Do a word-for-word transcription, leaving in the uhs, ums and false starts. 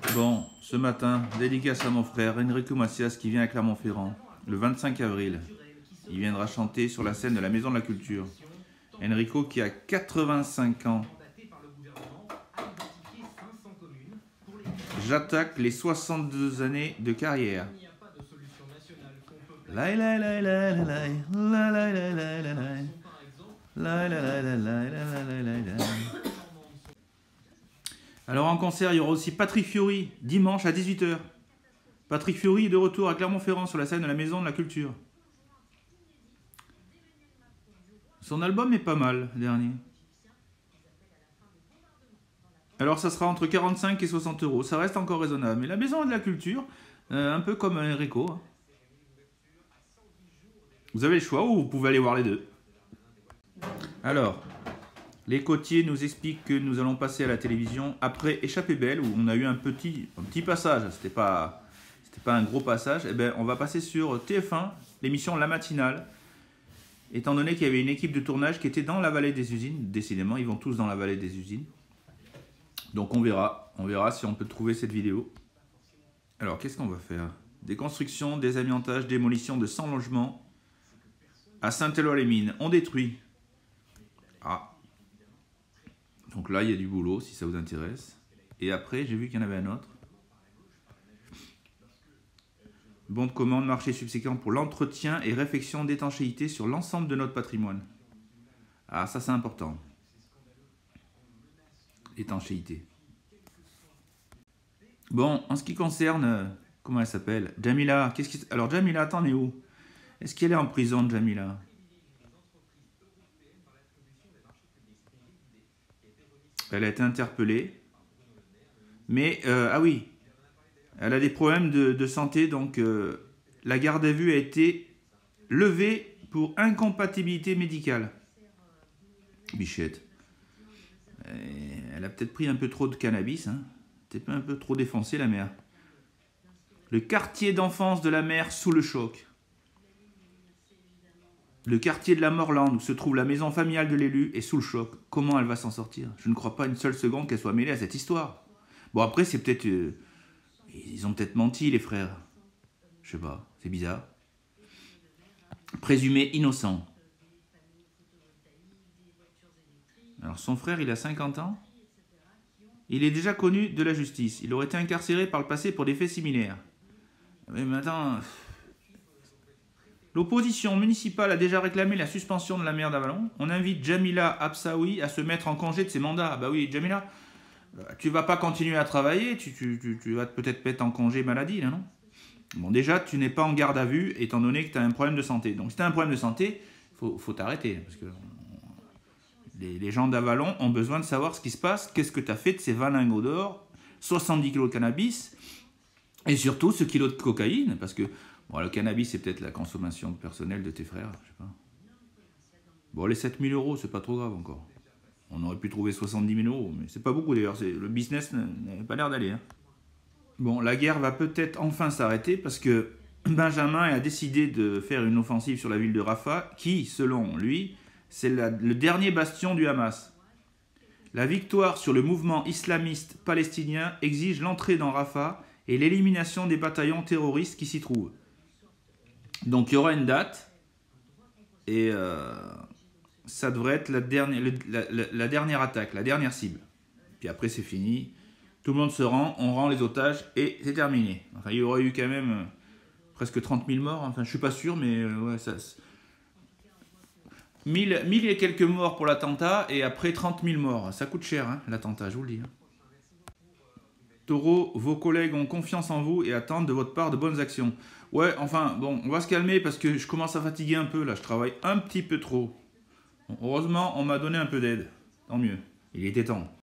Bon, ce matin, dédicace à mon frère Enrico Macias qui vient à Clermont-Ferrand le vingt-cinq avril. Il viendra chanter sur la scène de la Maison de la Culture. Enrico qui a quatre-vingt-cinq ans. J'attaque les soixante-deux années de carrière. La la la la la la la la la la la la la la la la la la. Alors en concert, il y aura aussi Patrick Fiori, dimanche à dix-huit heures. Patrick Fiori est de retour à Clermont-Ferrand sur la scène de la Maison de la Culture. Son album est pas mal, le dernier. Alors ça sera entre quarante-cinq et soixante euros, ça reste encore raisonnable. Mais la Maison de la Culture, euh, un peu comme Enrico. Vous avez le choix ou vous pouvez aller voir les deux. Alors, les côtiers nous expliquent que nous allons passer à la télévision après Échappée belle, où on a eu un petit, un petit passage, c'était pas, c'était pas un gros passage. Et ben, on va passer sur T F un, l'émission La Matinale, étant donné qu'il y avait une équipe de tournage qui était dans la vallée des usines. Décidément, ils vont tous dans la vallée des usines. Donc on verra, on verra si on peut trouver cette vidéo. Alors, qu'est-ce qu'on va faire? Déconstruction, désamiantage, démolition de cent logements à Saint-Éloi-les-Mines. On détruit. Ah. Donc là, il y a du boulot, si ça vous intéresse. Et après, j'ai vu qu'il y en avait un autre. Bon de commande, marché subséquent pour l'entretien et réfection d'étanchéité sur l'ensemble de notre patrimoine. Ah, ça c'est important. Étanchéité. Bon, en ce qui concerne, euh, comment elle s'appelle? Jamila. Qu'est-ce qui... Alors Jamila, t'en es où? Est-ce qu'elle est en prison, Jamila? Elle a été interpellée. Mais, euh, ah oui, elle a des problèmes de, de santé, donc euh, la garde à vue a été levée pour incompatibilité médicale. Bichette. Et elle a peut-être pris un peu trop de cannabis, hein. Peut-être un peu trop défoncé, la mère. Le quartier d'enfance de la mère sous le choc. Le quartier de la Morlande, où se trouve la maison familiale de l'élu, est sous le choc. Comment elle va s'en sortir? Je ne crois pas une seule seconde qu'elle soit mêlée à cette histoire. Bon, après, c'est peut-être... Euh, ils ont peut-être menti, les frères. Je sais pas, c'est bizarre. Présumé innocent. Alors, son frère, il a cinquante ans. Il est déjà connu de la justice. Il aurait été incarcéré par le passé pour des faits similaires. Mais maintenant... L'opposition municipale a déjà réclamé la suspension de la maire d'Avallon. On invite Jamila Absaoui à se mettre en congé de ses mandats. Bah oui, Jamila, tu vas pas continuer à travailler, tu, tu, tu, tu vas peut-être mettre en congé maladie, là, non? Bon, déjà, tu n'es pas en garde à vue, étant donné que tu as un problème de santé. Donc, si tu as un problème de santé, il faut, faut t'arrêter. Parce que les, les gens d'Avallon ont besoin de savoir ce qui se passe. Qu'est-ce que tu as fait de ces vingt lingots d'or, soixante-dix kilos de cannabis, et surtout ce kilo de cocaïne, parce que bon, le cannabis, c'est peut-être la consommation personnelle de tes frères, je sais pas. Bon, les sept mille euros, c'est pas trop grave encore. On aurait pu trouver soixante-dix mille euros, mais c'est pas beaucoup d'ailleurs. Le business n'a pas l'air d'aller. Hein. Bon, la guerre va peut-être enfin s'arrêter parce que Benjamin a décidé de faire une offensive sur la ville de Rafah, qui, selon lui, c'est le dernier bastion du Hamas. La victoire sur le mouvement islamiste palestinien exige l'entrée dans Rafah et l'élimination des bataillons terroristes qui s'y trouvent. Donc il y aura une date et euh, ça devrait être la dernière, la, la, la dernière attaque, la dernière cible. Puis après c'est fini, tout le monde se rend, on rend les otages et c'est terminé. Enfin, il y aurait eu quand même euh, presque trente mille morts, enfin je suis pas sûr, mais euh, ouais, ça... mille, mille et quelques morts pour l'attentat et après trente mille morts. Ça coûte cher hein, l'attentat, je vous le dis. Hein. Taureau, vos collègues ont confiance en vous et attendent de votre part de bonnes actions. Ouais, enfin, bon, on va se calmer parce que je commence à fatiguer un peu, là. Je travaille un petit peu trop. Bon, heureusement, on m'a donné un peu d'aide. Tant mieux. Il était temps.